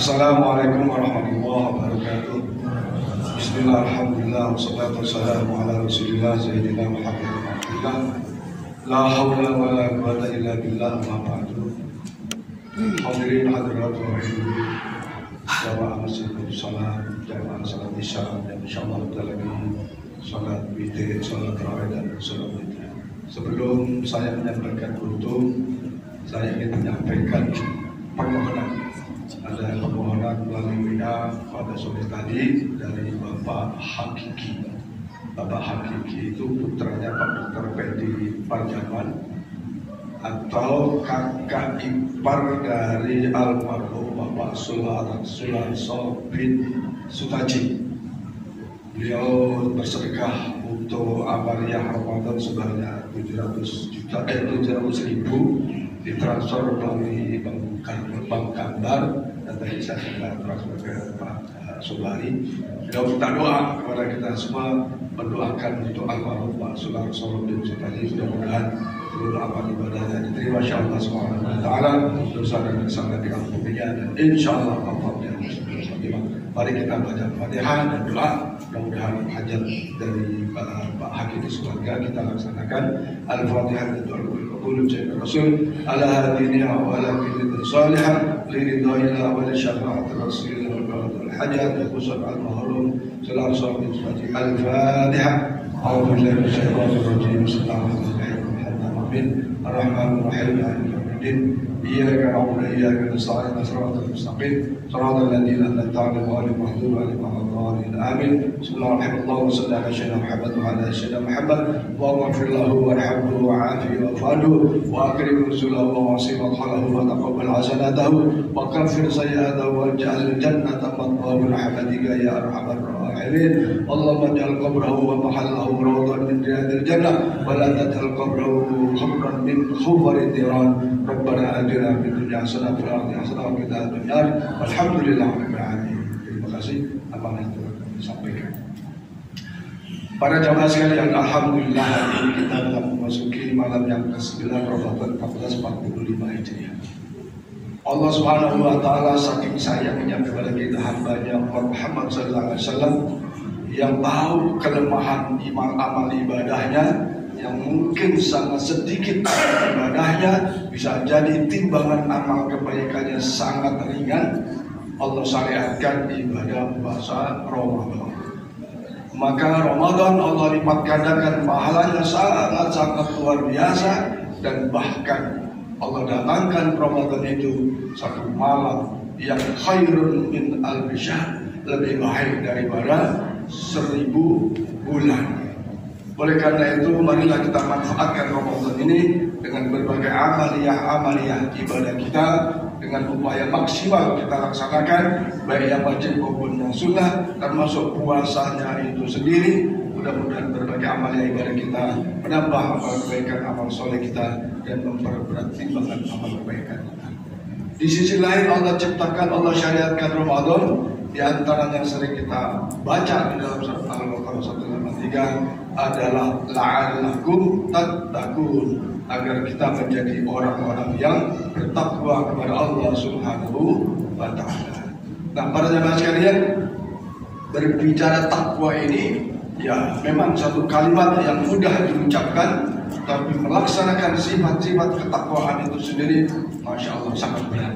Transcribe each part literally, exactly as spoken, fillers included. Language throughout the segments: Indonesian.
Assalamualaikum warahmatullahi wabarakatuh. Bismillah, alhamdulillah, wassalatu wassalamu ala rasulillah sayyidina Muhammad Abdullah. La hawla wa la quwata illa billah, amma ba'du. Hadirin hadirat wa hadirin jamaah masjidul salam, jamaah salat isya, dan insyaallah kita lagi salat witir, salat tarawih dan salat witir. Sebelum saya menyampaikan kultum, saya ingin menyampaikan permohonan. Ada permohonan melalui W A pada sore tadi dari Bapak Hakiki. Bapak Hakiki itu putranya Pak Dokter Pedi Parjaman atau kakak ipar dari almarhum Bapak Sularso bin Sutaji. Beliau bersedekah untuk amaliyah Ramadan sebanyak tujuh ratus juta, eh tujuh ratus ribu ditransfer melalui Bank Kambar, dan tadi saya sudah transfer ke Pak Subari. Beliau minta doa kepada kita semua, mendoakan untuk almarhum Pak Sularso bin Sutaji. Mudah-mudahan seluruh amal ibadahnya diterima insya Allah subhanahu wa ta'ala, dosa dan kesalahan diampuninya, dan insya Allah Allah yang bersabar. Mari kita baca Fatihah dan doa, mudah-mudahan hajat dari Pak, Pak Hakim di surga kita laksanakan. Al-Fatihah dan doa qul jaza rasul ala hadhihi wa ala kulli salihah liridhillah wa li syafa'ati rasulillah wal hajat khusus al-mahrum sallallahu alaihi wasallam. Al-Fatihah. A'udzu billahi minasyaitonir rajim. Bismillahirrahmanirrahim. Ar-Rahmanir Rahim. Iyyaka na'budu wa iyyaka nasta'in. Shiratal mustaqim. Shiratal ladzina an'amta 'alaihim ghairil maghdubi 'alaihim waladdallin. Amin. Bismillahirrahmanirrahim. Allahumma shalli ala sayyidina Muhammad wa ala sayyidina Muhammad. Allahumma ighfir lahu warhamhu wa'afihi wa'fu anhu wa akrim nuzulahu wa wasi' madkhalahu wa taqabbal hasanatahu wa kaffir sayyi'atahu waj'al jannata mathwahu bi rahmatika ya arhamar rahimin. Allahumma ij'al qabrahu wa mahallahu rawdan min riyadil jannah wa la taj'al qabrahu khabran min khufari niran. Rabbana atina fid dunya hasanah wa fil akhirati hasanah wa qina adzabannar. Alhamdulillahirabbil alamin. Terima kasih amanah yang telah disampaikan. Para jamaah sekalian, alhamdulillah hari ini kita telah memasuki malam yang kesembilan Ramadan seribu empat ratus empat puluh lima Hijriah. Allah Subhanahu wa taala saking sayangnya kepada kita hambanya Muhammad sallallahu alaihi wasallam yang tahu kelemahan iman amal ibadahnya, yang mungkin sangat sedikit ibadahnya, bisa jadi timbangan amal kebaikannya sangat ringan. Allah syariatkan ibadah puasa Ramadan. Maka Ramadan Allah lipat gandakan pahalanya sangat-sangat luar biasa, dan bahkan Allah datangkan Ramadan itu satu malam yang khairun min alfi syahr, lebih baik daripada seribu bulan. Oleh karena itu, marilah kita manfaatkan Ramadan ini dengan berbagai amaliyah-amaliyah ibadah kita, dengan upaya maksimal kita laksanakan, baik yang wajib maupun yang sunnah, termasuk puasanya itu sendiri. Mudah-mudahan berbagai amaliyah ibadah kita menambah amal kebaikan, amal soleh kita, dan memperberat timbangan amal kebaikan kita. Di sisi lain, Allah ciptakan, Allah syariatkan Ramadan. Di antara yang sering kita baca di dalam surat Al-Baqarah seratus lima puluh tiga adalah la'allakum tattaqun, agar kita menjadi orang-orang yang bertakwa kepada Allah Subhanahu wa taala. Nah, para jemaah sekalian, berbicara takwa ini ya memang satu kalimat yang mudah diucapkan, tapi melaksanakan sifat-sifat ketakwaan itu sendiri, masya Allah, sangat berat.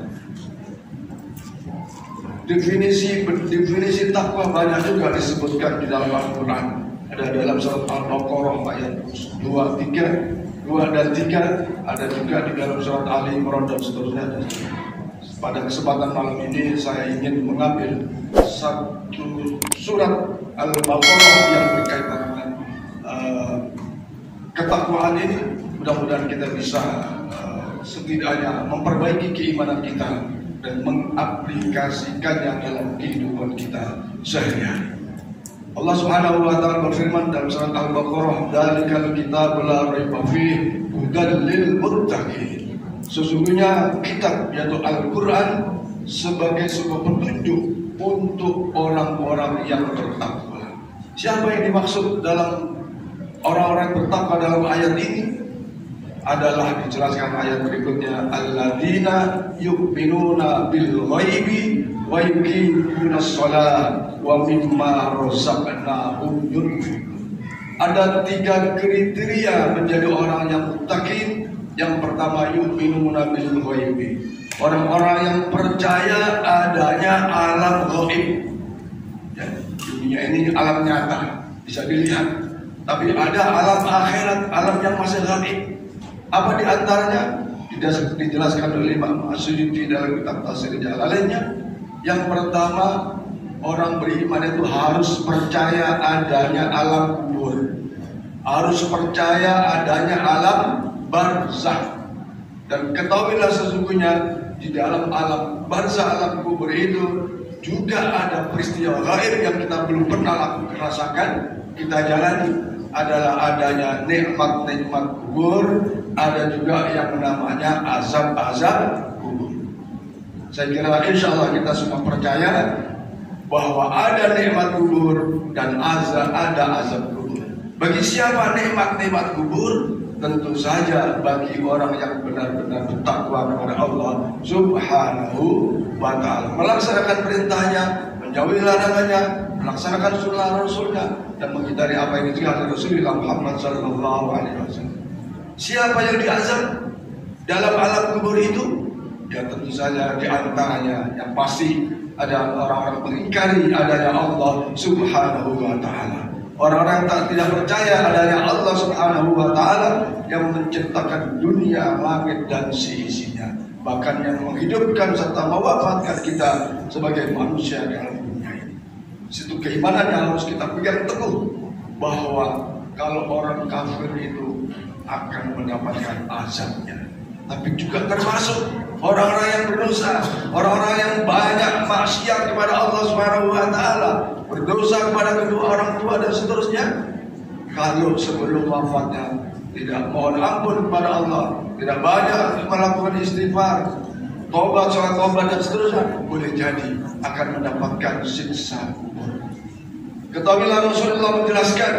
Definisi definisi takwa banyak juga disebutkan di dalam Al-Quran. Ada dalam surat Al-Baqarah ayat dua, tiga, dua dan tiga, ada juga di dalam surat Ali Imran dan seterusnya. Pada kesempatan malam ini saya ingin mengambil satu surat Al-Baqarah yang berkaitan dengan uh, ketakwaan ini. Mudah-mudahan kita bisa uh, setidaknya memperbaiki keimanan kita dan mengaplikasikannya dalam kehidupan kita sehari-hari. Allah Subhanahu wa taala berfirman dalam surat Al-Baqarah, "Dzalikal kitabul la raiba fihi hudan lil muttaqin." Sesungguhnya kitab yaitu Al-Qur'an sebagai sebuah petunjuk untuk orang-orang yang bertakwa. Siapa yang dimaksud dalam orang-orang bertakwa dalam ayat ini? adalah dijelaskan ayat berikutnya, alladzina yu'minuna bil ghaibi wa yuqimunas shalah wa mimma razaqnahum yunfiqun. Ada tiga kriteria menjadi orang yang muttaqin. Yang pertama, yu'minuna bil ghaibi, orang-orang yang percaya adanya alam gaib. Ya, dunia ini alam nyata, bisa dilihat. Tapi ada alam akhirat, alam yang masih gaib. Apa di antaranya? Dijelaskan oleh Imam As-Suyuti dalam kitab Tafsir Jalalainnya. Yang pertama, orang beriman itu harus percaya adanya alam kubur, harus percaya adanya alam barzakh. Dan ketahuilah sesungguhnya di dalam alam barzakh, alam kubur itu juga ada peristiwa gaib yang kita belum pernah rasakan, kita jalani. Adalah adanya nikmat-nikmat kubur, ada juga yang namanya azab-azab kubur. Saya kira insya Allah kita semua percaya bahwa ada nikmat kubur dan azab, ada azab kubur. Bagi siapa nikmat-nikmat kubur? Tentu saja bagi orang yang benar-benar bertakwa kepada Allah Subhanahu wa ta'ala, melaksanakan perintahnya, menjauhi larangannya, melaksanakan sunnah Rasulnya, dan menghindari apa yang ditinggalkan Rasulullah Muhammad sallallahu alaihi wasallam. Siapa yang diazab dalam alam kubur itu? Ya tentu saja di antaranya yang pasti ada orang-orang mengingkari adanya Allah Subhanahu wa ta'ala. Orang-orang tak tidak percaya adanya Allah Subhanahu wa ta'ala yang menciptakan dunia, langit dan seisinya, bahkan yang menghidupkan serta mewafatkan kita sebagai manusia dalam dunia ini. Situ keimanan yang harus kita pegang teguh, bahwa kalau orang kafir itu akan mendapatkan azabnya. Tapi juga termasuk orang-orang yang berdosa, orang-orang yang banyak maksiat kepada Allah Subhanahu wa ta'ala, berdosa kepada kedua orang tua dan seterusnya. Kalau sebelum wafatnya tidak mohon ampun kepada Allah, tidak banyak melakukan istighfar, tobat, sholat tobat dan seterusnya, boleh jadi akan mendapatkan siksa kubur. Ketahuilah Rasulullah menjelaskan,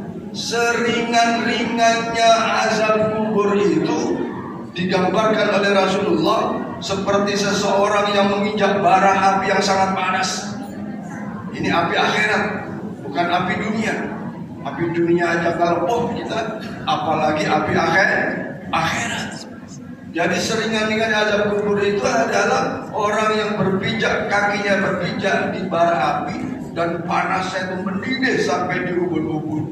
seringan-ringannya azab kubur itu digambarkan oleh Rasulullah seperti seseorang yang menginjak bara api yang sangat panas. Ini api akhirat, bukan api dunia. Api dunia aja kalau oh kita, apalagi api akhir akhirat. Jadi seringan-ringan azab kubur itu adalah orang yang berpijak, kakinya berpijak di bara api dan panasnya itu mendidih sampai di ubun-ubun.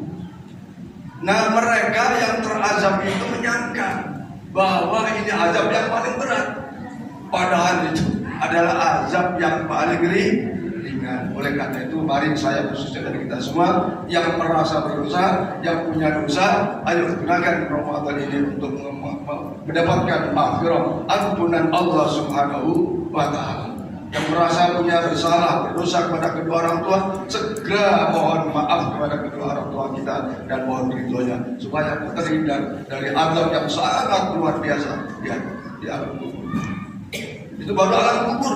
Nah, mereka yang terazab itu menyangka bahwa ini azab yang paling berat, padahal itu adalah azab yang paling ringan. Oleh karena itu, mari saya khususnya dari kita semua yang merasa berdosa, yang punya dosa, ayo gunakan Ramadan ini untuk mendapatkan maghfirah, ampunan Allah Subhanahu wa ta'ala. Yang merasa punya bersalah, berdosa kepada kedua orang tua, segera mohon maaf kepada kedua orang tua kita dan mohon ridhonya supaya terhindar dari azab yang sangat luar biasa ya, di alam kubur. Itu baru alam kubur.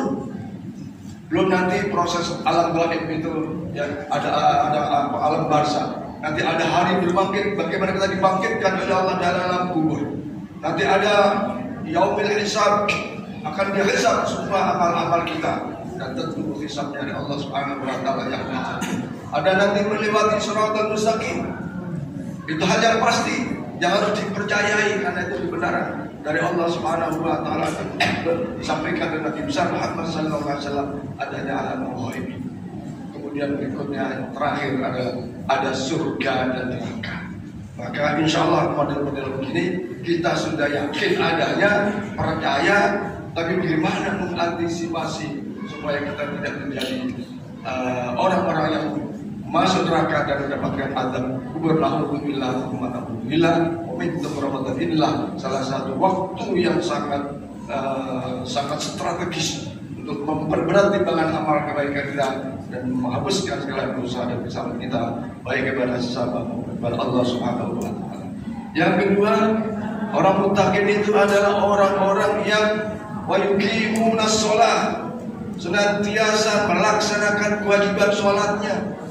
Belum nanti proses alam gaib itu ya, ada ada apa, alam barzakh. Nanti ada hari berbangkit, bagaimana kita dibangkitkan oleh Allah dalam alam kubur. Nanti ada yaumil hisab, akan dihisab semua amal-amal kita, dan tentu hisabnya dari Allah Subhanahu wa ta'ala yang maha. Ada nanti melewati siratal mustaqim. Itu hal yang pasti yang harus dipercayai karena itu kebenaran dari Allah Subhanahu wa ta'ala disampaikan oleh Nabi besar Muhammad sallallahu alaihi wasallam adanya alam ghaib. Kemudian berikutnya yang terakhir ada ada surga dan neraka. Maka insya Allah model-model begini kita sudah yakin adanya, percaya. Tapi bagaimana mengantisipasi supaya kita tidak menjadi uh, orang-orang yang masuk neraka dan mendapatkan azab kubur. Alhamdulillah, alhamdulillah. Momentum Ramadan inilah salah satu waktu yang sangat uh, sangat strategis untuk memperberat timbangan amal kebaikan kita dan menghapuskan segala dosa dan kesalahan kita, baik kepada sesama maupun kepada Allah Subhanahu wa ta'ala. Yang kedua, orang muttaqin itu adalah orang-orang yang wa yuqimunas shalah, senantiasa melaksanakan kewajiban sholatnya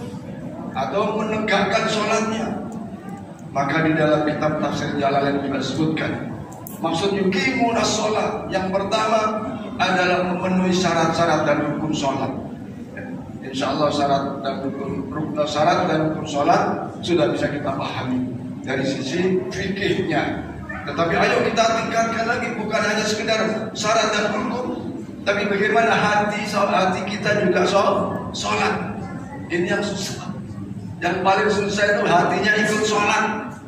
atau menegakkan sholatnya. Maka di dalam kitab Tafsir Jalalain juga disebutkan Maksud yuqimuna sholat yang pertama adalah memenuhi syarat-syarat dan rukun sholat. Insya Allah syarat dan rukun, rukun syarat dan rukun sholat sudah bisa kita pahami dari sisi fikihnya. Tetapi ayo kita tingkatkan lagi, bukan hanya sekedar syarat dan rukun, tapi bagaimana hati hati kita juga sholat. Ini yang susah. Yang paling susah itu hatinya ikut sholat.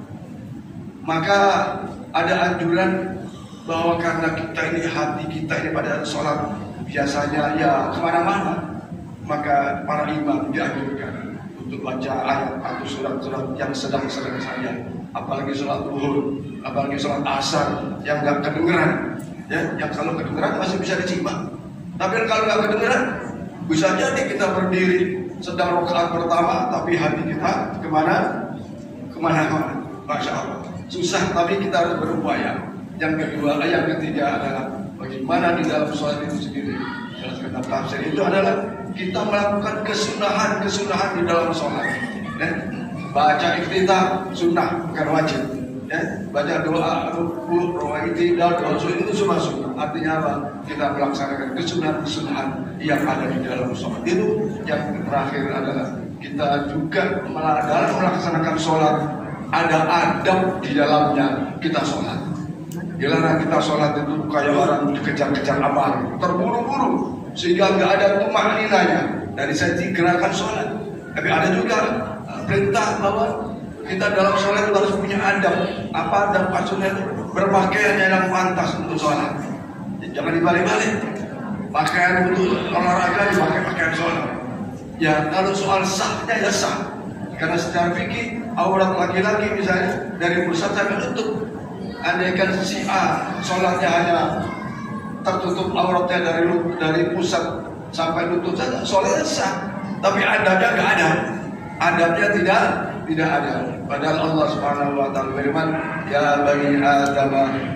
Maka ada anjuran bahwa karena kita ini hati kita ini pada sholat biasanya ya kemana-mana, maka para imam dianjurkan untuk baca ayat atau surat-surat yang sedang-sedang saja, apalagi sholat zuhur, apalagi sholat asar yang nggak kedengeran, ya, yang kalau kedengeran masih bisa disimak, tapi kalau nggak kedengeran bisa jadi kita berdiri sedang rakaat pertama tapi hati kita kemana kemana-mana. Masya Allah, susah, tapi kita harus berupaya. Yang kedua, yang ketiga adalah bagaimana di dalam sholat itu sendiri. Dalam kitab tafsir itu adalah kita melakukan kesunahan-kesunahan di dalam sholat. Ya. Baca iftitah sunnah, bukan wajib. Ya. Baca doa, ruku, doa iftitah, doa sujud itu semua sunnah. Artinya apa? Kita melaksanakan kesunahan-kesunahan yang ada di dalam sholat. Itu yang terakhir adalah kita juga dalam melaksanakan sholat ada adab di dalamnya kita sholat. Dilarang kita sholat itu kayak orang dikejar-kejar amal, terburu-buru sehingga nggak ada tumakninanya dari segi gerakan sholat. Tapi ada juga perintah bahwa kita dalam sholat itu harus punya adab. Apa adab? Maksudnya berpakaian yang pantas untuk sholat. Jangan dibalik-balik. Pakaian untuk olahraga dipakai pakaian sholat. Ya kalau soal sahnya ya sah. Karena secara fikih aurat laki-laki misalnya dari pusat sampai lutut. Andaikan si A sholatnya hanya tertutup auratnya dari dari pusat sampai lutut saja, sholatnya sah. Tapi adabnya nggak ada, adabnya tidak tidak ada. Padahal Allah Subhanahu Wa Taala berfirman, ya bani Adam,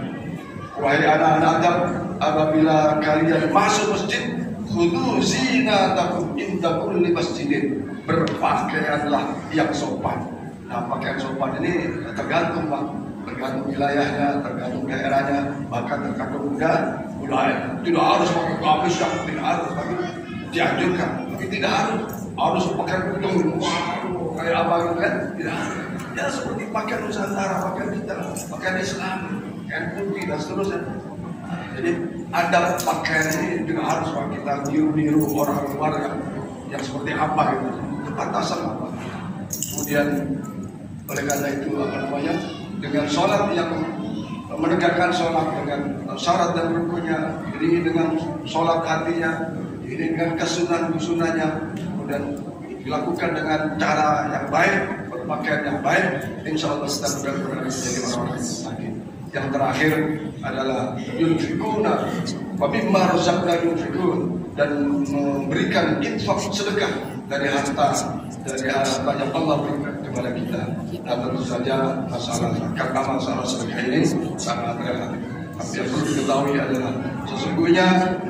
wahai anak-anak Adam, apabila kalian masuk masjid, khudu zinatakum inda kulli masjidin, berpakaianlah yang sopan. Nah, pakaian sopan ini tergantung Pak. Tergantung wilayahnya, tergantung daerahnya, bahkan tergantung budaya. budaya. Tidak harus pakai gamis, tidak harus, tapi dianjurkan. Tapi tidak harus, harus pakai kudung, kayak apa gitu kan? Tidak harus. Ya seperti pakaian Nusantara, pakaian kita, pakaian Islam, pakaian putih dan seterusnya. Jadi adab pakaian ini juga harus kita niru-niru orang luar yang, yang seperti apa gitu, kepatasan apa. Kemudian oleh karena itu apa namanya? Dengan sholat yang menegakkan sholat dengan syarat dan rukunnya, ini dengan sholat hatinya, ini dengan kesunahan-kesunahnya, kemudian dilakukan dengan cara yang baik, berpakaian yang baik, insya Allah kita benar-benar menjadi orang-orang yang sakit. Yang terakhir adalah yunfikuna wa mimma razaqnahum yunfikun, dan memberikan infak sedekah dari harta dari harta yang Allah berikan kepada kita. Dan tentu saja masalah zakat, masalah sedekah ini sangat relatif. Tapi yang perlu diketahui adalah sesungguhnya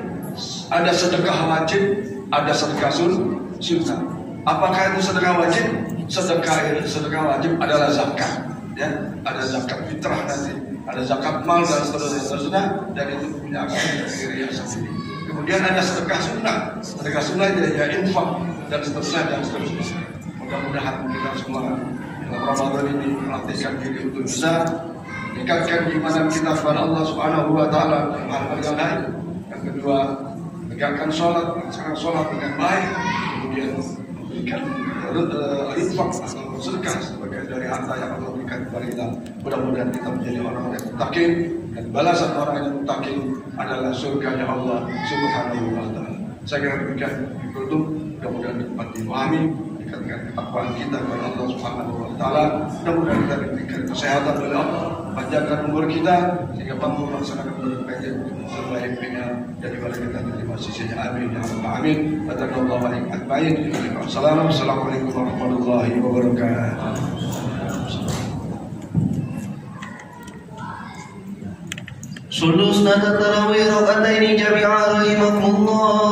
ada sedekah wajib, ada sedekah sunnah. Apakah itu sedekah wajib? Sedekah sedekah wajib adalah zakat, ya, ada zakat fitrah nanti, ada zakat mal dan seterusnya, dan itu punya kriteria sendiri. Kemudian ada sedekah sunnah, sedekah sunnah ya infak dan seterusnya dan seterusnya. Mudah-mudahan kita semua dalam Ramadan ini melatihkan diri untuk bisa meningkatkan iman kita kepada Allah Subhanahu Wa Taala dalam hal yang lain. Yang kedua, tegakkan sholat, melaksanakan sholat dengan baik, kemudian memberikan infak atau sedekah sebagai dari harta yang Allah berikan kepada kita. Mudah-mudahan kita menjadi orang yang muttaqin, dan balasan orang yang muttaqin adalah surganya Allah Subhanahu Wa Taala. Saya kira demikian ditutup, mudah-mudahan dapat dipahami, meningkatkan ketakwaan kita kepada Allah Subhanahu Wa Taala. Mudah-mudahan kita diberikan kesehatan oleh Allah, panjangkan umur kita sehingga mampu melaksanakan ibadah kajian sebaik-baiknya, dan ibadah kita diterima sisinya. Amin ya rabbal alamin. Hadanallahu wa iyyakum ajmain. Assalamualaikum warahmatullahi wabarakatuh. صلوا صلاة التراويح ركعتين جميعا رحمكم الله.